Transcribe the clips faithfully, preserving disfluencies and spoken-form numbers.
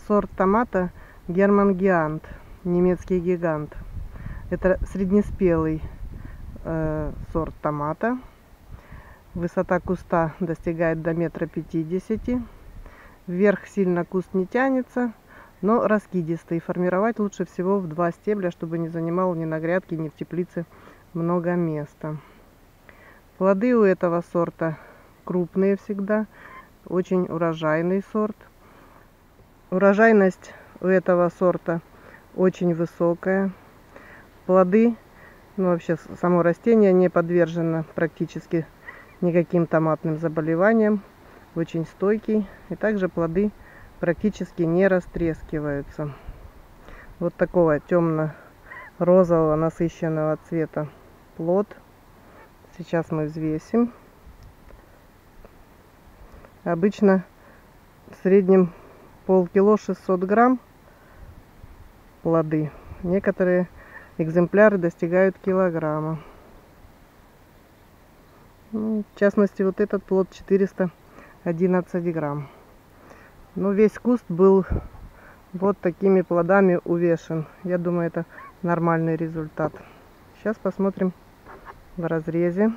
Сорт томата Герман Гиант, немецкий гигант. Это среднеспелый э, сорт томата. Высота куста достигает до метра пятидесяти. Вверх сильно куст не тянется, но раскидистый. Формировать лучше всего в два стебля, чтобы не занимал ни на грядке, ни в теплице много места. Плоды у этого сорта крупные всегда. Очень урожайный сорт. Урожайность у этого сорта очень высокая. Плоды, ну вообще само растение не подвержено практически никаким томатным заболеваниям. Очень стойкий. И также плоды практически не растрескиваются. Вот такого темно-розового насыщенного цвета плод. Сейчас мы взвесим. Обычно в среднем полкило шестьсот грамм плоды. Некоторые экземпляры достигают килограмма. Ну, в частности, вот этот плод четыреста одиннадцать грамм. Но весь куст был вот такими плодами увешан. Я думаю, это нормальный результат. Сейчас посмотрим в разрезе.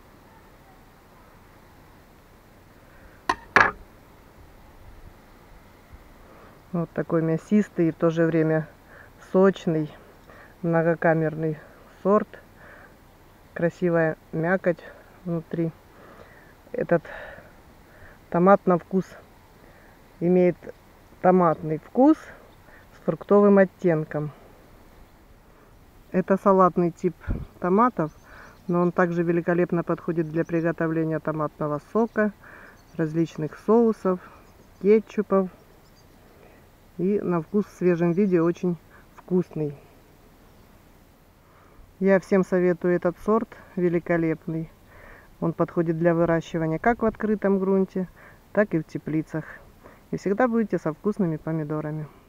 Вот такой мясистый и в то же время сочный, многокамерный сорт. Красивая мякоть внутри. Этот томат на вкус имеет томатный вкус с фруктовым оттенком. Это салатный тип томатов, но он также великолепно подходит для приготовления томатного сока, различных соусов, кетчупов. И на вкус в свежем виде очень вкусный. Я всем советую этот сорт, великолепный. Он подходит для выращивания как в открытом грунте, так и в теплицах. И всегда будете со вкусными помидорами.